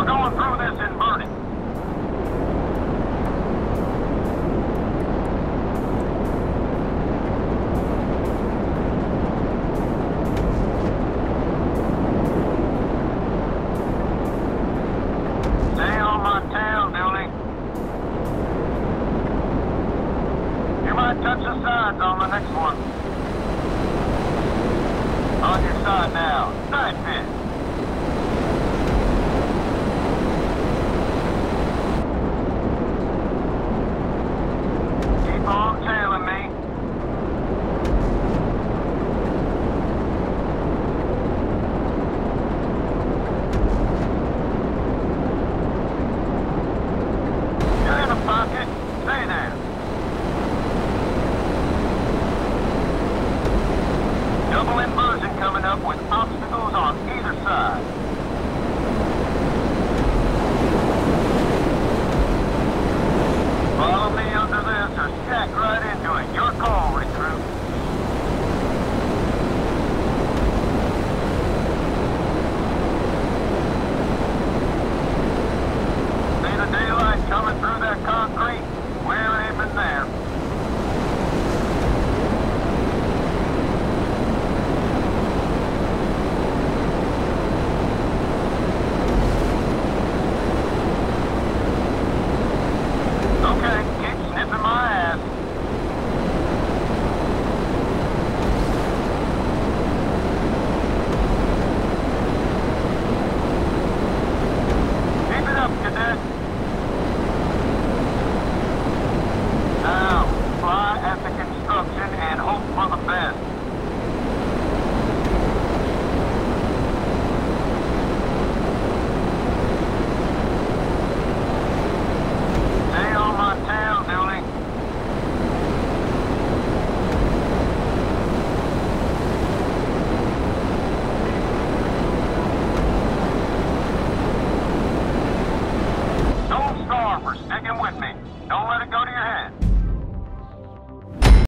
going through this inverted. Stay on my tail, Dooley. You might touch the sides on the next one. On your side now. Nice fit. Keep on tailing me. You're in a pocket. Stay there. Double inversion coming up with obstacles on either side.